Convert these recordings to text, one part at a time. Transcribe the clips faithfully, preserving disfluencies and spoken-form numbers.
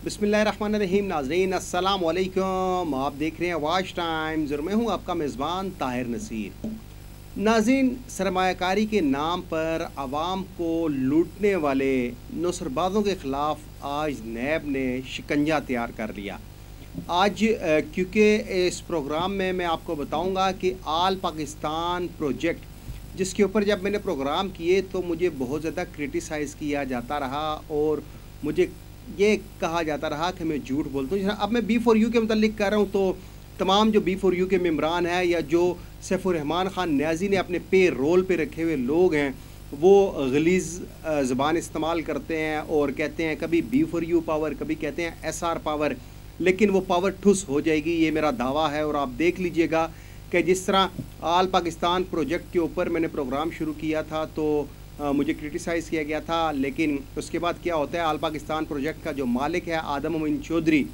बिस्मिल्लाहिर्रहमानिर्रहीम। नाज़रीन अस्सलाम वालेकुम। आप देख रहे हैं वाच टाइम्स और मैं हूं आपका मेज़बान ताहिर नसीर। नाज़रीन, सरमायाकारी के नाम पर आवाम को लूटने वाले नौसरबाजों के ख़िलाफ़ आज नैब ने शिकंजा तैयार कर लिया। आज क्योंकि इस प्रोग्राम में मैं आपको बताऊंगा कि आल पाकिस्तान प्रोजेक्ट जिसके ऊपर जब मैंने प्रोग्राम किए तो मुझे बहुत ज़्यादा क्रिटिसाइज़ किया जाता रहा और मुझे ये कहा जाता रहा कि मैं झूठ बोलता हूँ। अब मैं बी फोर यू के मतलब कर रहा हूँ तो तमाम जो बी फोर यू के मेम्बरान हैं या जो सैफ रहमान ख़ान नियाजी ने अपने पे रोल पे रखे हुए लोग हैं वो गलीज़ ज़बान इस्तेमाल करते हैं और कहते हैं कभी बी फोर यू पावर, कभी कहते हैं एस आर पावर, लेकिन वो पावर ठुस हो जाएगी, ये मेरा दावा है। और आप देख लीजिएगा कि जिस तरह आल पाकिस्तान प्रोजेक्ट के ऊपर मैंने प्रोग्राम शुरू किया था तो आ, मुझे क्रिटिसाइज़ किया गया था, लेकिन उसके बाद क्या होता है, आल पाकिस्तान प्रोजेक्ट का जो मालिक है अमीन चौधरी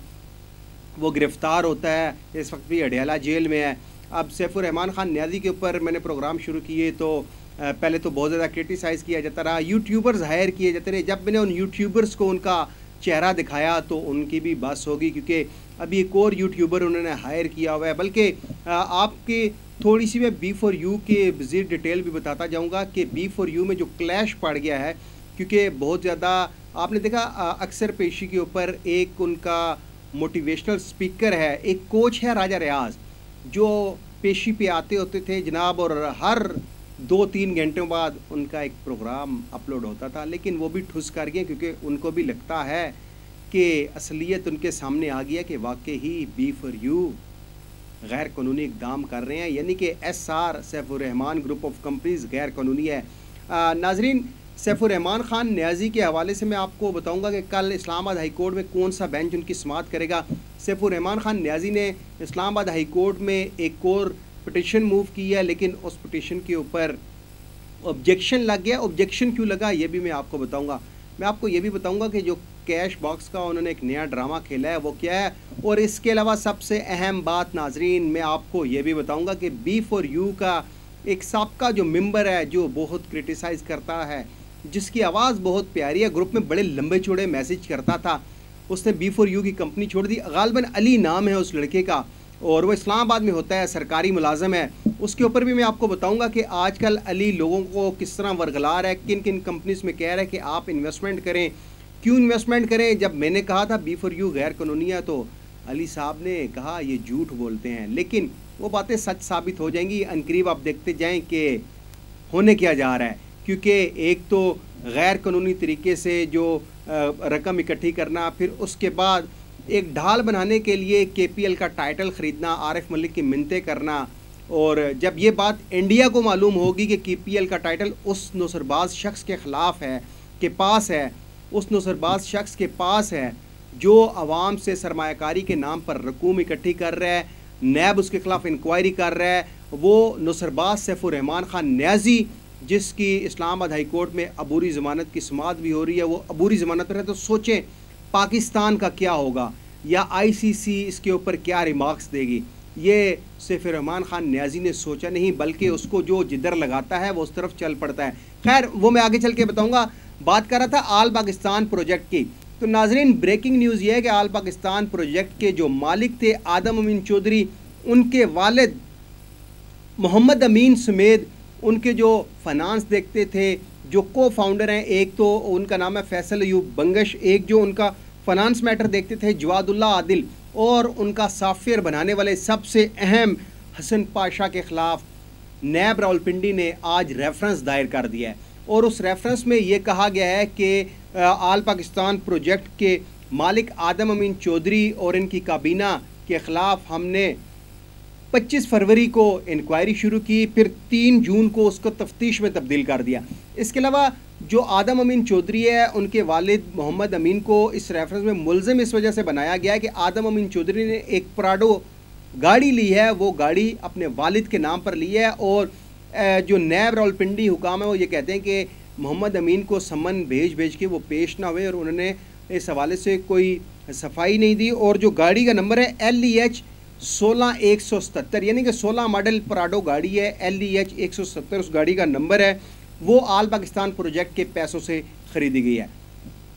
वो गिरफ़्तार होता है, इस वक्त भी अडयाला जेल में है। अब सैफ रहमान ख़ान नियाजी के ऊपर मैंने प्रोग्राम शुरू किए तो आ, पहले तो बहुत ज़्यादा क्रिटिसाइज़ किया जाता रहा, यूट्यूबर्स हायर किए जाते रहे। जब मैंने उन यूट्यूबर्स को उनका चेहरा दिखाया तो उनकी भी बस होगी, क्योंकि अभी एक और यूट्यूबर उन्होंने हायर किया हुआ है। बल्कि आपके थोड़ी सी मैं बी फोर यू के मज़ीद डिटेल भी बताता जाऊंगा कि बी फोर यू में जो क्लैश पड़ गया है, क्योंकि बहुत ज़्यादा आपने देखा अक्सर पेशी के ऊपर एक उनका मोटिवेशनल स्पीकर है, एक कोच है राजा रियाज, जो पेशी पे आते होते थे जनाब, और हर दो तीन घंटों बाद उनका एक प्रोग्राम अपलोड होता था, लेकिन वो भी ठुस कर गए क्योंकि उनको भी लगता है कि असलियत उनके सामने आ गया कि वाकई ही बी फोर यू गैर कानूनी इकदाम कर रहे हैं, यानी कि S R Saif Rehman group of companies गैर कानूनी है। नाजरीन, सैफ रहमान ख़ान नियाजी के हवाले से मैं आपको बताऊंगा कि कल इस्लामाबाद हाई कोर्ट में कौन सा बेंच उनकी समाअत करेगा। सैफ रहमान ख़ान नियाजी ने इस्लामाबाद हाई कोर्ट में एक और पिटिशन मूव की है, लेकिन उस पिटिशन के ऊपर ऑब्जेक्शन लग गया। ऑब्जेक्शन क्यों लगा ये भी मैं आपको बताऊँगा। मैं आपको ये भी बताऊँगा कि जो कैश बॉक्स का उन्होंने एक नया ड्रामा खेला है वो क्या है, और इसके अलावा सबसे अहम बात नाजरीन मैं आपको ये भी बताऊंगा कि बी फोर यू का एक साबका जो मेंबर है जो बहुत क्रिटिसाइज़ करता है, जिसकी आवाज़ बहुत प्यारी है, ग्रुप में बड़े लंबे चौड़े मैसेज करता था, उसने बी फोर यू की कंपनी छोड़ दी। गालिबन अली नाम है उस लड़के का और वो इस्लामाबाद में होता है, सरकारी मुलाजम है। उसके ऊपर भी मैं आपको बताऊंगा कि आजकल अली लोगों को किस तरह वरगला रहा है, किन किन कंपनीज में कह रहा है कि आप इन्वेस्टमेंट करें। क्यों इन्वेस्टमेंट करें? जब मैंने कहा था बी फोर यू गैर कानूनी है तो अली साहब ने कहा ये झूठ बोलते हैं, लेकिन वो बातें सच साबित हो जाएंगी। अनकरीब आप देखते जाएं कि होने क्या जा रहा है, क्योंकि एक तो गैर कानूनी तरीके से जो रकम इकट्ठी करना, फिर उसके बाद एक ढाल बनाने के लिए के पी एल का टाइटल ख़रीदना, आरिफ मलिक की मिन्नतें करना, और जब ये बात इंडिया को मालूम होगी कि के पी एल का टाइटल उस नौसरबाज शख्स के ख़िलाफ़ है, के पास है, उस नौसरबाज शख्स के पास है जो आवाम से सरमायाकारी के नाम पर रकूम इकट्ठी कर रहा है, नैब उसके ख़िलाफ़ इंक्वायरी कर रहा है, वो नौसरबाज सैफ रहमान ख़ान नियाजी जिसकी इस्लामाबाद हाई कोर्ट में अबूरी ज़मानत की समाअत भी हो रही है, वो अबूरी ज़मानत पर है। तो सोचें पाकिस्तान का क्या होगा, या आई सी सी इसके ऊपर क्या रिमार्क्स देगी। ये सैफ रहमान ख़ान नियाजी ने सोचा नहीं, बल्कि उसको जो जिधर लगाता है वो उस तरफ चल पड़ता है। खैर वो मैं आगे चल के बताऊँगा। बात कर रहा था आल पाकिस्तान प्रोजेक्ट की, तो नाजरीन ब्रेकिंग न्यूज़ ये है कि आल पाकिस्तान प्रोजेक्ट के जो मालिक थे अमीन चौधरी, उनके वालिद मोहम्मद अमीन समेत उनके जो फाइनेंस देखते थे, जो को फाउंडर हैं, एक तो उनका नाम है फैसल अयूब बंगश, एक जो उनका फाइनेंस मैटर देखते थे जवाद आदिल, और उनका सॉफ्टवेयर बनाने वाले सबसे अहम हसन पाशा के ख़िलाफ़ नैब रावलपिंडी ने आज रेफरेंस दायर कर दिया है। और उस रेफरेंस में ये कहा गया है कि आल पाकिस्तान प्रोजेक्ट के मालिक अमीन चौधरी और इनकी काबीना के ख़िलाफ़ हमने पच्चीस फरवरी को इंक्वायरी शुरू की, फिर तीन जून को उसको तफ्तीश में तब्दील कर दिया। इसके अलावा जो अमीन चौधरी है उनके वालिद मोहम्मद अमीन को इस रेफरेंस में मुलज़िम इस वजह से बनाया गया है कि अमीन चौधरी ने एक प्राडो गाड़ी ली है, वो गाड़ी अपने वालिद के नाम पर ली है, और जो नैब रावलपिंडी हुकाम है वो ये कहते हैं कि मोहम्मद अमीन को समन भेज भेज के वो पेश ना हुए और उन्होंने इस हवाले से कोई सफाई नहीं दी। और जो गाड़ी का नंबर है एल ई एच सोलह एक सौ सत्तर, यानी कि सोलह मॉडल प्राडो गाड़ी है, एल ई एच एक सौ सत्तर उस गाड़ी का नंबर है, वो आल पाकिस्तान प्रोजेक्ट के पैसों से ख़रीदी गई है।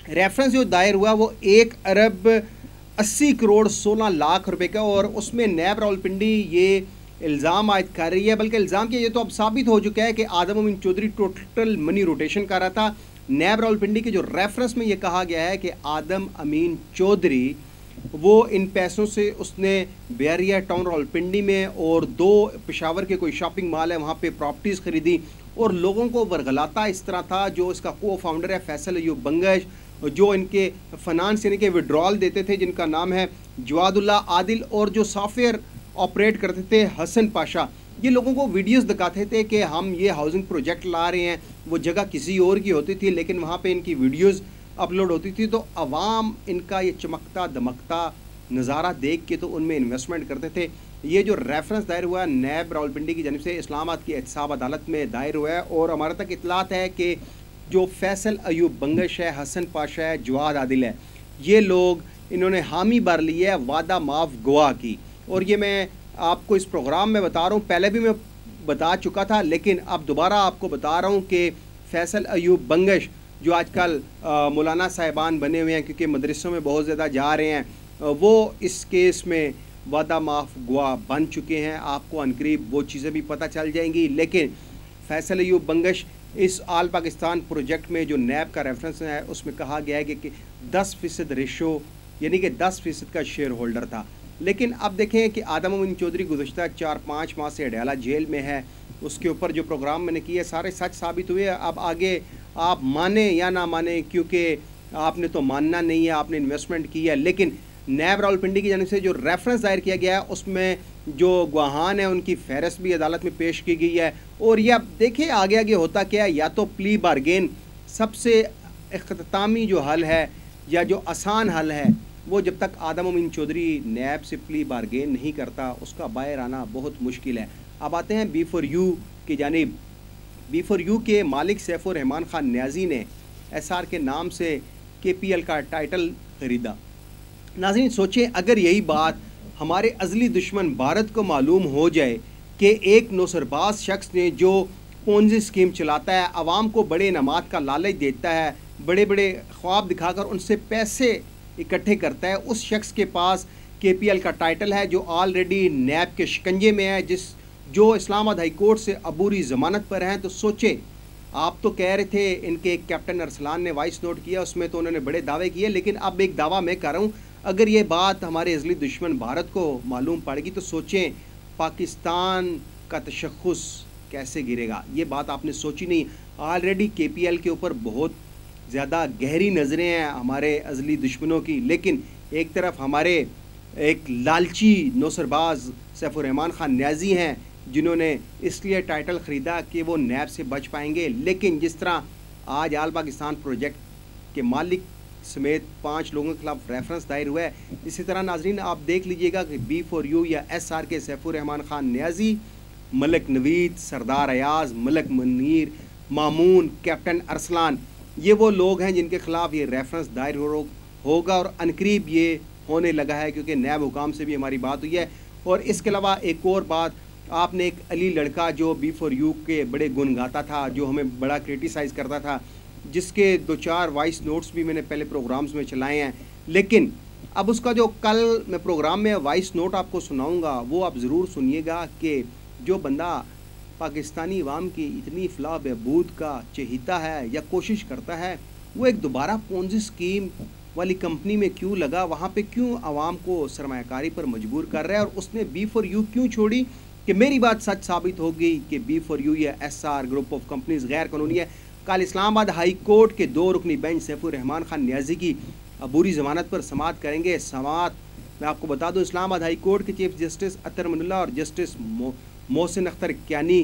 रेफरेंस जो दायर हुआ वो एक अरब अस्सी करोड़ सोलह लाख रुपए का, और उसमें नैब रावलपिंडी ये इल्ज़ाम आयद कर रही है, बल्कि इल्ज़ाम क्या, ये तो अब साबित हो चुका है कि Adam Amin Chaudhry total money rotation कर रहा था। नैब रावलपिंडी के जो रेफरेंस में ये कहा गया है कि आदम अमीन चौधरी वो इन पैसों से उसने बैरिया टाउन रावलपिंडी में और दो पेशावर के कोई शॉपिंग मॉल है वहाँ पे प्रॉपर्टीज़ खरीदी और लोगों को वरगलाता इस तरह था। जो इसका को फाउंडर है फैसल अयूब बंगश, जो इनके फाइनेंस यानी कि विड्रॉल देते थे, जिनका नाम है जवाद आदिल, और जो सॉफ्टवेयर ऑपरेट करते थे हसन पाशा, ये लोगों को वीडियोस दिखाते थे कि हम ये हाउसिंग प्रोजेक्ट ला रहे हैं। वो जगह किसी और की होती थी लेकिन वहाँ पे इनकी वीडियोस अपलोड होती थी, तो अवाम इनका ये चमकता दमकता नज़ारा देख के तो उनमें इन्वेस्टमेंट करते थे। ये जो रेफरेंस दायर हुआ नैब रावलपिंडी की जानिब से इस्लामाबाद की एहतसाब अदालत में दायर हुआ है, और हमारे तक इतलात है कि जो फैसल अयूब बंगश है, हसन पाशा है, जवाद आदिल है, ये लोग इन्होंने हामी भर ली है वादा माफ गवाह की। और ये मैं आपको इस प्रोग्राम में बता रहा हूँ, पहले भी मैं बता चुका था लेकिन अब दोबारा आपको बता रहा हूँ कि फैसल अयूब बंगश जो आजकल मौलाना साहिबान बने हुए हैं क्योंकि मदरसों में बहुत ज़्यादा जा रहे हैं, वो इस केस में वादा माफ गवाह बन चुके हैं। आपको अनकरीब वो चीज़ें भी पता चल जाएंगी। लेकिन फैसल अयूब बंगश इस आल पाकिस्तान प्रोजेक्ट में जो नैब का रेफरेंस है उसमें कहा गया है कि दस फ़ीसद रेशो यानी कि दस फ़ीसद का शेयर होल्डर था। लेकिन अब देखें कि आदम अमीन चौधरी गुज़श्ता चार पाँच माह से अडयाला जेल में है। उसके ऊपर जो प्रोग्राम मैंने किए सारे सच साबित हुए। अब आगे आप माने या ना माने, क्योंकि आपने तो मानना नहीं है, आपने इन्वेस्टमेंट की है। लेकिन नैब रावलपिंडी की जानिब से जो रेफरेंस दायर किया गया है उसमें जो गवाहान है उनकी फहरस्त भी अदालत में पेश की गई है। और यह अब देखिए आगे आगे होता क्या है, या तो प्ली बारगेन सबसे इख्तितामी जो हल है या जो आसान हल है, वो जब तक आदम अमीन चौधरी नैब से प्ली बारगेन नहीं करता उसका बाहर आना बहुत मुश्किल है। अब आते हैं बी फोर यू की जानिब। बी फोर यू के मालिक सैफ और रहमान खान नियाजी ने एस आर के नाम से के पी एल का टाइटल खरीदा। नाज़रीन सोचें, अगर यही बात हमारे अज़ली दुश्मन भारत को मालूम हो जाए कि एक नौसरबाज शख्स ने जो पोंजी स्कीम चलाता है, आवाम को बड़े इनामात का लालच देता है, बड़े बड़े ख्वाब दिखाकर उनसे पैसे इकट्ठे करता है, उस शख्स के पास के पी एल का टाइटल है जो ऑलरेडी नैब के शिकंजे में है, जिस जो इस्लामाबाद हाई कोर्ट से अबूरी ज़मानत पर हैं। तो सोचें, आप तो कह रहे थे इनके कैप्टन अरसलान ने वॉइस नोट किया, उसमें तो उन्होंने बड़े दावे किए, लेकिन अब एक दावा मैं कर रहा हूँ, अगर ये बात हमारे अज़ली दुश्मन भारत को मालूम पड़ेगी तो सोचें पाकिस्तान का तशख़्ख़ुस कैसे गिरेगा। ये बात आपने सोची नहीं। ऑलरेडी के पी एल के ऊपर बहुत ज़्यादा गहरी नज़रें हैं हमारे अज़ली दुश्मनों की, लेकिन एक तरफ हमारे एक लालची नौसरबाज सैफ और रहमान खान नियाजी हैं जिन्होंने इसलिए टाइटल ख़रीदा कि वो नैब से बच पाएंगे। लेकिन जिस तरह आज आल पाकिस्तान प्रोजेक्ट के मालिक समेत पाँच लोगों के खिलाफ रेफरेंस दायर हुआ है, इसी तरह नाजरीन आप देख लीजिएगा कि बी फोर यू या एस आर के सैफ और रहमान खान नियाजी, मलक नवीद, सरदार अयाज, मलक मुनीर, मामून, कैप्टन अरसलान, ये वो लोग हैं जिनके खिलाफ ये रेफरेंस दायर हो, होगा और अनकरीब ये होने लगा है क्योंकि नैब हुकाम से भी हमारी बात हुई है। और इसके अलावा एक और बात, आपने एक अली लड़का जो बी फोर यू के बड़े गुण गाता था, जो हमें बड़ा क्रिटिसाइज़ करता था, जिसके दो चार वॉइस नोट्स भी मैंने पहले प्रोग्राम्स में चलाए हैं, लेकिन अब उसका जो कल मैं प्रोग्राम में वॉइस नोट आपको सुनाऊंगा वो आप ज़रूर सुनिएगा कि जो बंदा पाकिस्तानी अवाम की इतनी फलाह बहबूद का चहीता है या कोशिश करता है, वो एक दोबारा पोंजी स्कीम वाली कंपनी में क्यों लगा, वहाँ पे क्यों आवाम को सरमायाकारी पर मजबूर कर रहा है, और उसने बी फोर यू क्यों छोड़ी। कि मेरी बात सच साबित हो गई कि बी फोर यू या S R group of companies गैर कानूनी है। कल इस्लामाबाद हाई कोर्ट के दो रुकनी बेंच सैफ और रहमान खान नियाजी की अबूरी ज़मानत पर समाअत करेंगे। समाअत मैं आपको बता दूं, इस्लामाबाद हाई कोर्ट के चीफ जस्टिस अतर मनुल्लाह और जस्टिस मोहसिन अख्तर क्यानी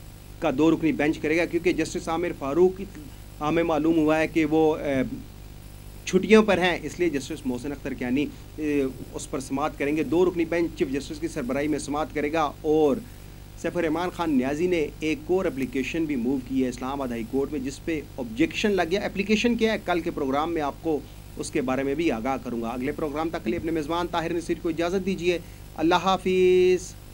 का दो रुकनी बेंच करेगा, क्योंकि जस्टिस आमिर फारूक हमें मालूम हुआ है कि वो छुट्टियों पर हैं, इसलिए जस्टिस मोहसिन अख्तर क्यानी उस पर समाअत करेंगे। दो रुकनी बेंच चीफ जस्टिस की सरबराही में समाअत करेगा। और सैफ रहमान खान नियाजी ने एक और एप्लीकेशन भी मूव की है इस्लामाबाद हाई कोर्ट में, जिस पे ऑब्जेक्शन लग गया। एप्लीकेशन क्या है, कल के प्रोग्राम में आपको उसके बारे में भी आगाह करूँगा। अगले प्रोग्राम तक के लिए अपने मेज़बान ताहिर नसीर को इजाज़त दीजिए। अल्लाह हाफिज़।